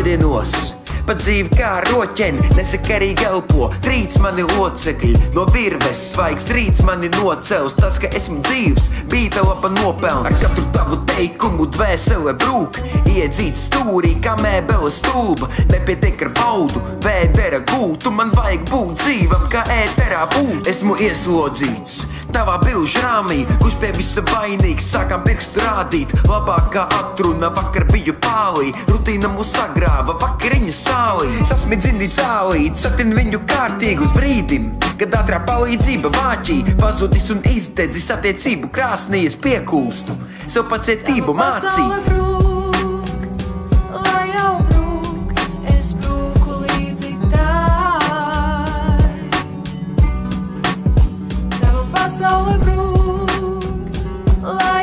modienos. Pa dzīvi kā roķeni, nesakarīgi elpo, trīc mani locekļi, no virves svaigs rīts mani nocels, tas, ka esmu dzīvs, bija lapa nopelns. Ar katru tavu teikumu dvēsele brūk, iedzīts stūrī, kā mēbele stulba, nepietiek ar baudu, vēdera gūtu, man vajag būt dzīvam, kā ēterā būt. Esmu ieslodzīts tavā bilžu rāmī, kurš pie visa vainīgs, sākām pirkstu rādīt, labākā atruna, vakar biju pālī, rutīna mūs sagrāva, vakariņa sālī. Sasmidzini zālīt, satin viņu kārtīgi uz brīdim, kad ātrā palīdzība vāķī, pazudis un izdedzis attiecību krāsnī, es piekūstu, sev pacietību mācī. Lai jau brūk, es brūku līdzi tai. Tava pasaule brūk, lai